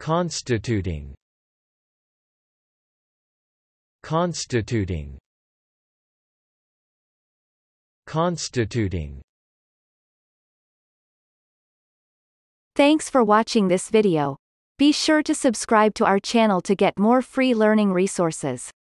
constituting, constituting, constituting. Thanks for watching this video. Be sure to subscribe to our channel to get more free learning resources.